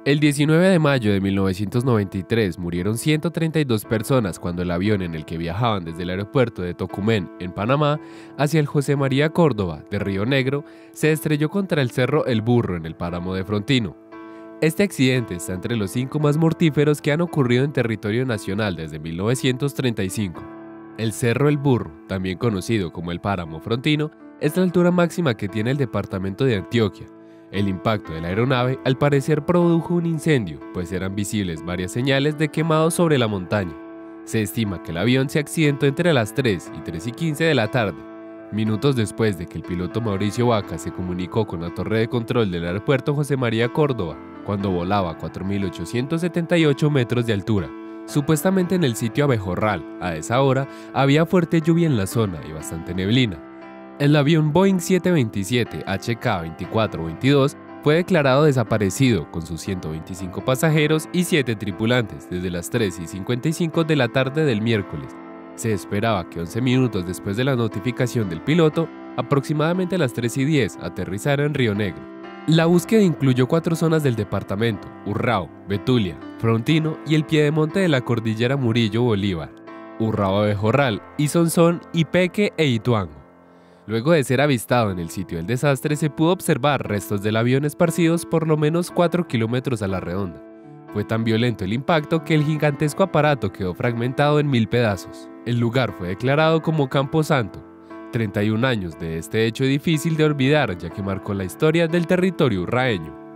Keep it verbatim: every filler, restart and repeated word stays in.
El diecinueve de mayo de mil novecientos noventa y tres murieron ciento treinta y dos personas cuando el avión en el que viajaban desde el aeropuerto de Tocumen, en Panamá, hacia el José María Córdoba, de Río Negro, se estrelló contra el cerro El Burro en el páramo de Frontino. Este accidente está entre los cinco más mortíferos que han ocurrido en territorio nacional desde mil novecientos treinta y cinco. El cerro El Burro, también conocido como el páramo Frontino, es la altura máxima que tiene el departamento de Antioquia. El impacto de la aeronave al parecer produjo un incendio, pues eran visibles varias señales de quemado sobre la montaña. Se estima que el avión se accidentó entre las tres y tres y quince de la tarde, minutos después de que el piloto Mauricio Vaca se comunicó con la torre de control del aeropuerto José María Córdoba, cuando volaba a cuatro mil ochocientos setenta y ocho metros de altura. Supuestamente en el sitio Abejorral, a esa hora, había fuerte lluvia en la zona y bastante neblina. El avión Boeing siete veintisiete H K veinticuatro veintidós fue declarado desaparecido con sus ciento veinticinco pasajeros y siete tripulantes desde las tres y cincuenta y cinco de la tarde del miércoles. Se esperaba que once minutos después de la notificación del piloto, aproximadamente a las tres y diez, aterrizara en Río Negro. La búsqueda incluyó cuatro zonas del departamento: Urrao, Betulia, Frontino y el piedemonte de la cordillera Murillo-Bolívar, Urrao Abejorral, Isonzón, Ipeque e Ituango. Luego de ser avistado en el sitio del desastre, se pudo observar restos del avión esparcidos por lo menos cuatro kilómetros a la redonda. Fue tan violento el impacto que el gigantesco aparato quedó fragmentado en mil pedazos. El lugar fue declarado como Campo Santo. treinta y un años de este hecho difícil de olvidar, ya que marcó la historia del territorio urraeño.